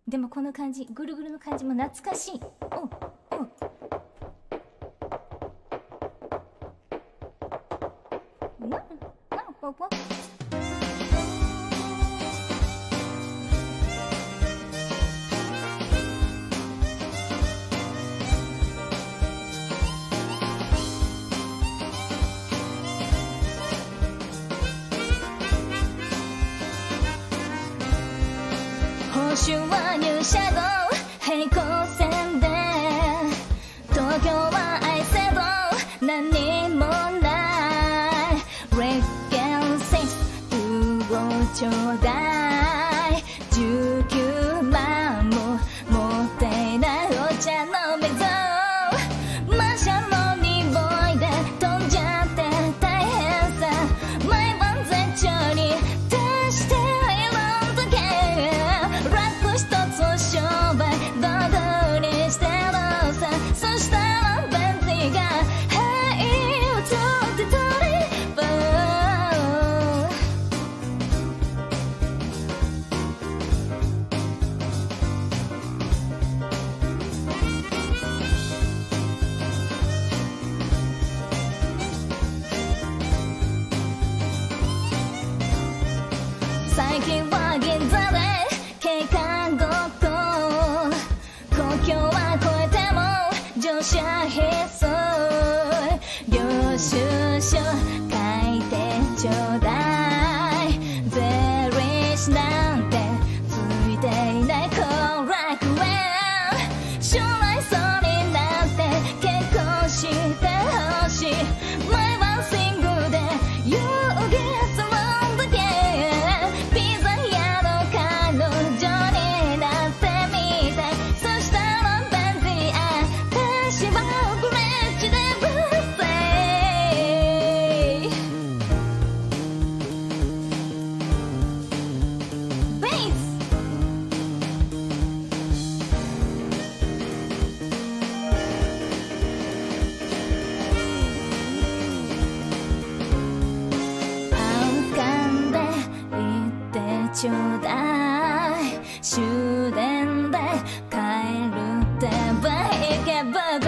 でもこの感じ、ぐるぐるの感じも懐かしい。おうおう。ポポ。星は入車後平行線で東京は愛せど何もないレッゲン6をちょうだい19万も持っていないお茶の水マシャの匂いで飛んじゃって大変さ毎晩絶頂に徹している時一つ商売道具にしてるさそしたらベンツィが「はい映ってトリップ」最近は銀座で警官ごっこ国境は越えても乗車必須領収書書いてちょうだい税理士なんてついていない後楽園将来そうになって結婚してほしい毎晩シングルで遊戯するだけピザ屋の彼女になってみたいそしたらベンツィ私はブレッジでブッセイベース浮かんでいってちょうだい終電で帰るってばいけば